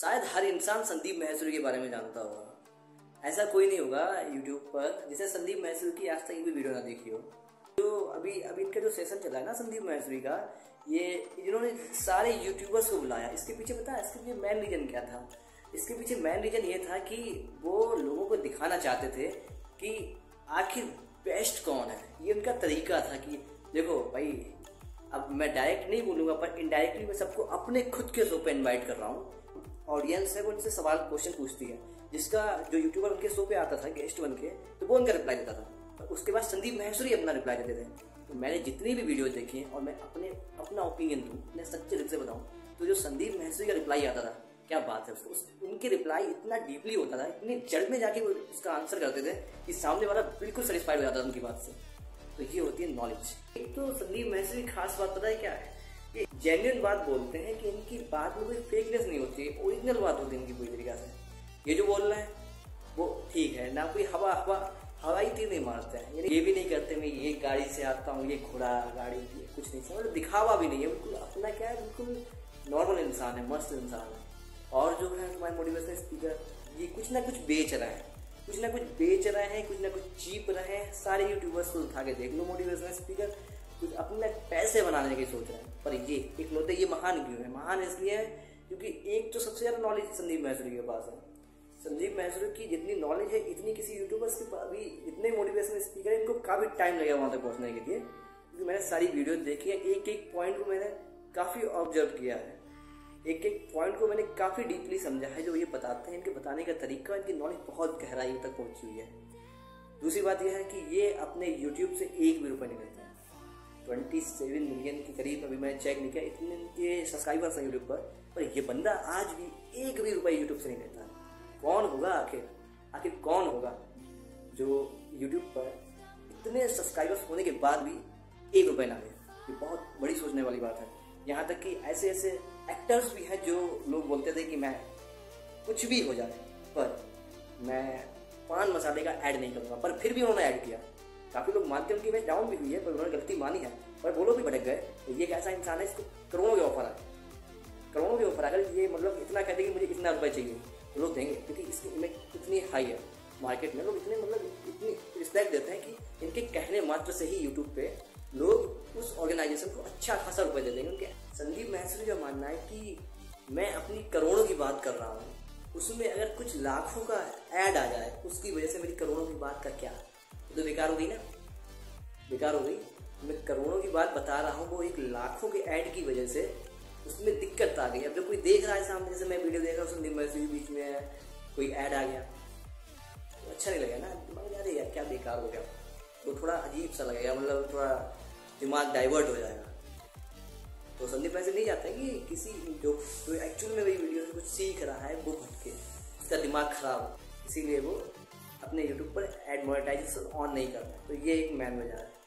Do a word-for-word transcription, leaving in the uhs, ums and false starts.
शायद हर इंसान संदीप माहेश्वरी के बारे में जानता होगा। ऐसा कोई नहीं होगा यूट्यूब पर जिसे संदीप माहेश्वरी की आज तक एक भी वीडियो ना देखी हो। तो अभी अभी इनका जो सेशन चला है ना संदीप माहेश्वरी का, ये इन्होंने सारे यूट्यूबर्स को बुलाया। इसके पीछे पता है इसके पीछे मेन रीजन क्या था? इसके पीछे मेन रीजन ये था कि वो लोगों को दिखाना चाहते थे कि आखिर बेस्ट कौन है। ये उनका तरीका था कि देखो भाई, अब मैं डायरेक्ट नहीं बोलूँगा पर इनडायरेक्टली मैं सबको अपने खुद के शो पे इन्वाइट कर रहा हूँ। ऑडियंस है वो उनसे सवाल क्वेश्चन पूछती है, जिसका जो यूट्यूबर उनके शो पे आता था गेस्ट बन के, तो वो उनका रिप्लाई देता था। और उसके बाद संदीप माहेश्वरी अपना रिप्लाई देते थे। तो मैंने जितनी भी वीडियो देखी हैं और मैं अपने अपना ओपिनियन दूँ, मैं सच्चे दिल से बताऊँ, तो जो संदीप माहेश्वरी का रिप्लाई आता था, क्या बात है। उस, उनके रिप्लाई इतना डीपली होता था, इतनी जड़ में जाके वो उसका आंसर करते थे कि सामने वाला बिल्कुल सेटिस्फाइड हो जाता था उनकी बात से। तो ये होती है नॉलेज। एक तो संदीप माहेश्वरी की खास बात पता है क्या है? ये जेन्युइन बात बोलते हैं कि इनकी बात में कोई फेकनेस नहीं होती, ओरिजिनल बात होती है इनकी पूरी तरीका से। ये जो बोल रहे हैं वो ठीक है ना, कोई हवा हवा हवाई तीर नहीं मारते हैं। यानी ये भी नहीं करते मैं ये गाड़ी से आता हूँ, ये घोड़ा गाड़ी, ये कुछ नहीं समझ, दिखावा भी नहीं है। बिल्कुल अपना क्या है, बिल्कुल नॉर्मल इंसान है, मस्त इंसान है। और जो है तुम्हारे मोटिवेशनल स्पीकर, ये कुछ ना कुछ बेच रहे हैं, कुछ ना कुछ बेच रहे हैं, कुछ ना कुछ चीप रहे हैं। सारे यूट्यूबर्स को उठा के देख लो, मोटिवेशनल स्पीकर कुछ अपने पैसे बनाने की सोच रहे हैं। पर ये एक लोटे ये महान क्यों है? महान इसलिए है क्योंकि एक तो सबसे ज़्यादा नॉलेज संदीप माहेश्वरी के पास है। संदीप माहेश्वरी की जितनी नॉलेज है इतनी किसी यूट्यूबर्स के पास भी, इतने मोटिवेशनल स्पीकर है, इनको काफ़ी टाइम लगेगा वहाँ तक पहुँचने के लिए। क्योंकि मैंने सारी वीडियो देखी है, एक एक पॉइंट को मैंने काफ़ी ऑब्जर्व किया है, एक एक पॉइंट को मैंने काफ़ी डीपली समझा है। जो ये बताते हैं, इनके बताने का तरीका, इनकी नॉलेज बहुत गहराई तक पहुँची हुई है। दूसरी बात यह है कि ये अपने यूट्यूब से एक भी रुपये नहीं लेते हैं। सत्ताईस मिलियन के करीब अभी मैंने चेक नहीं किया इतने ये सब्सक्राइबर्स हैं यूट्यूब पर, पर ये बंदा आज भी एक भी रुपये यूट्यूब से नहीं लेता। कौन होगा आखिर आखिर कौन होगा जो यूट्यूब पर इतने सब्सक्राइबर्स होने के बाद भी एक रुपये ना ले? ये बहुत बड़ी सोचने वाली बात है। यहाँ तक कि ऐसे ऐसे एक्टर्स भी हैं जो लोग बोलते थे कि मैं कुछ भी हो जाए पर मैं पान मसाले का ऐड नहीं करूँगा, पर फिर भी उन्होंने ऐड किया। काफ़ी लोग मानते हैं उनकी इमेज डाउन भी हुई है, पर उन्होंने गलती मानी है, पर वो लोग भी भटक गए। तो ये एक ऐसा इंसान है, इसको करोड़ों के ऑफर है, करोड़ों के ऑफर। अगर ये मतलब इतना कहते कि मुझे इतना रुपये चाहिए तो लोग देंगे, क्योंकि इसकी इमेज इतनी हाई है मार्केट में। लोग इतने मतलब इतनी रिस्पेक्ट देते हैं कि इनके कहने मात्र से ही यूट्यूब पे लोग उस ऑर्गेनाइजेशन को अच्छा खासा रुपये दे देंगे उनके। संदीप माहेश्वरी का मानना है कि मैं अपनी करोड़ों की बात कर रहा हूँ, उसमें अगर कुछ लाखों का ऐड आ जाए उसकी वजह से मेरी करोड़ों की बात का क्या, तो बेकार हो गई ना, बेकार हो गई। मैं करोड़ों की बात बता रहा हूँ, वो एक लाखों के ऐड की वजह से उसमें दिक्कत आ गई। अब जब कोई देख रहा है सामने, जैसे मैं वीडियो देख रहा हूँ, संदीप माहेश्वरी बीच में कोई ऐड आ गया तो अच्छा नहीं लगेगा ना, दिमाग यार यार क्या बेकार हो गया, तो थोड़ा अजीब सा लगेगा, मतलब थोड़ा दिमाग डाइवर्ट हो जाएगा। तो संदीप माहेश्वरी नहीं चाहते कि किसी जो जो एक्चुअल में वही वीडियो से कुछ सीख रहा है वो भटके, उसका दिमाग खराब हो, इसीलिए वो अपने यूट्यूब पर एड मोनेटाइजेशन ऑन नहीं करता। तो ये एक मेन वजह है।